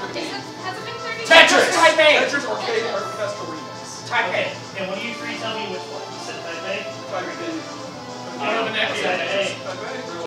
Has it been 30 Tetris! Type A! Tetris Arcade Orchestra Remix. Type A. And when you three tell me which one, you said Type A? Type A. I don't have an Type A. Type A.